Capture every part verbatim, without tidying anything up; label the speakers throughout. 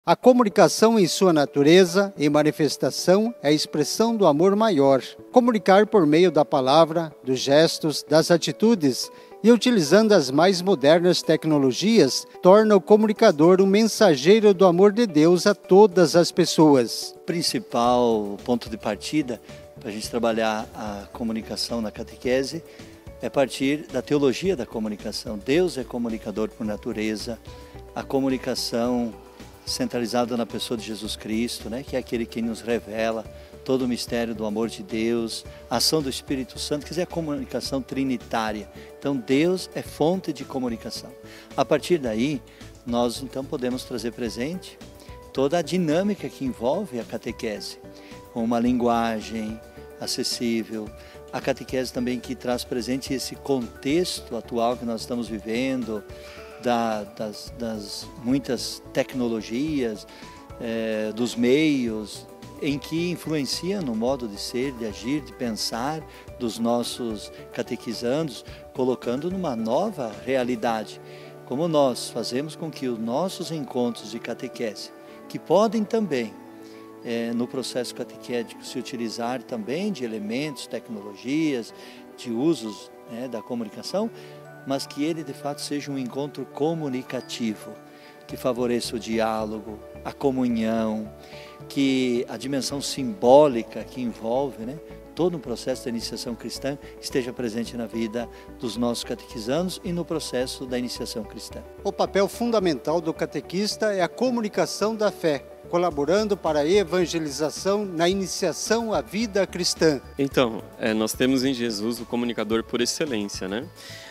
Speaker 1: A comunicação em sua natureza e manifestação é a expressão do amor maior. Comunicar por meio da palavra, dos gestos, das atitudes e utilizando as mais modernas tecnologias, torna o comunicador um mensageiro do amor de Deus a todas as pessoas.
Speaker 2: O principal ponto de partida para a gente trabalhar a comunicação na catequese é partir da teologia da comunicação. Deus é comunicador por natureza, a comunicação centralizada na pessoa de Jesus Cristo, né, que é aquele que nos revela todo o mistério do amor de Deus, a ação do Espírito Santo, quer dizer, a comunicação trinitária. Então Deus é fonte de comunicação. A partir daí, nós então podemos trazer presente toda a dinâmica que envolve a catequese, com uma linguagem acessível, a catequese também que traz presente esse contexto atual que nós estamos vivendo, Da, das, das muitas tecnologias, é, dos meios, em que influencia no modo de ser, de agir, de pensar dos nossos catequizandos, colocando numa nova realidade. Como nós fazemos com que os nossos encontros de catequese, que podem também, é, no processo catequético, se utilizar também de elementos, tecnologias, de usos, né, da comunicação, mas que ele de fato seja um encontro comunicativo, que favoreça o diálogo, a comunhão, que a dimensão simbólica que envolve, né, todo o processo da iniciação cristã esteja presente na vida dos nossos catequizandos e no processo da iniciação cristã.
Speaker 1: O papel fundamental do catequista é a comunicação da fé, colaborando para a evangelização na iniciação à vida cristã.
Speaker 3: Então, é, nós temos em Jesus o comunicador por excelência, né?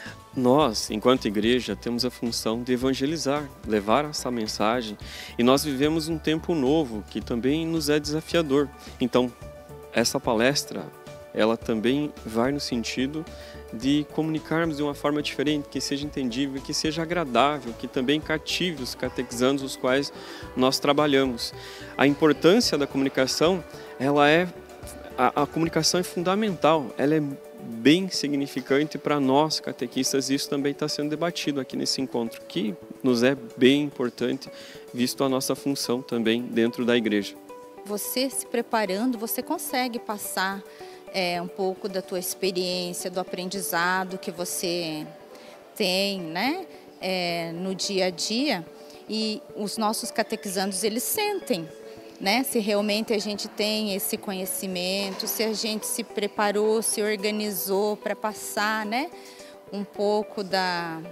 Speaker 3: Nós, enquanto igreja, temos a função de evangelizar, levar essa mensagem, e nós vivemos um tempo novo que também nos é desafiador. Então, essa palestra, ela também vai no sentido de comunicarmos de uma forma diferente, que seja entendível, que seja agradável, que também cative os catequizandos os quais nós trabalhamos. A importância da comunicação, ela é, a, a comunicação é fundamental, ela é bem significante para nós catequistas, e isso também está sendo debatido aqui nesse encontro, que nos é bem importante, visto a nossa função também dentro da igreja.
Speaker 4: Você se preparando, você consegue passar é, um pouco da tua experiência, do aprendizado que você tem, né, é, no dia a dia, e os nossos catequizandos, eles sentem, né, se realmente a gente tem esse conhecimento, se a gente se preparou, se organizou para passar, né, um pouco da,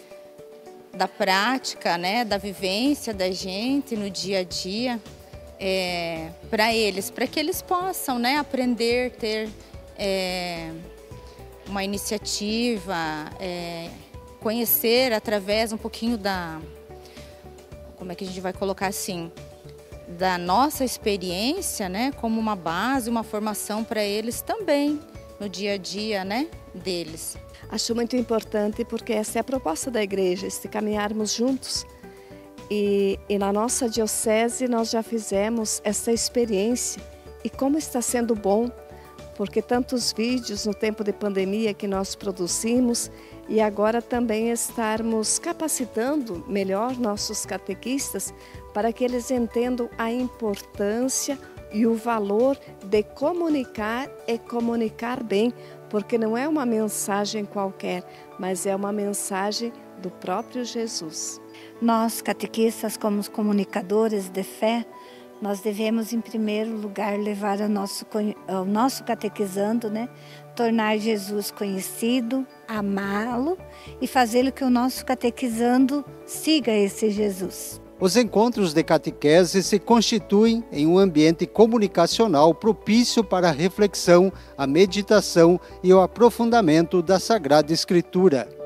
Speaker 4: da prática, né, da vivência da gente no dia a dia, é, para eles, para que eles possam, né, aprender, ter é, uma iniciativa, é, conhecer através um pouquinho da, como é que a gente vai colocar assim, da nossa experiência, né, como uma base, uma formação para eles também, no dia a dia, né, deles.
Speaker 5: Acho muito importante porque essa é a proposta da igreja, de caminharmos juntos. E, e na nossa diocese nós já fizemos essa experiência. E como está sendo bom, porque tantos vídeos no tempo de pandemia que nós produzimos, e agora também estarmos capacitando melhor nossos catequistas para que eles entendam a importância e o valor de comunicar e comunicar bem, porque não é uma mensagem qualquer, mas é uma mensagem do próprio Jesus.
Speaker 6: Nós, catequistas, como comunicadores de fé, nós devemos, em primeiro lugar, levar ao nosso, ao nosso catequizando, né? Tornar Jesus conhecido, amá-lo e fazê-lo que o nosso catequizando siga esse Jesus.
Speaker 1: Os encontros de catequese se constituem em um ambiente comunicacional propício para a reflexão, a meditação e o aprofundamento da Sagrada Escritura.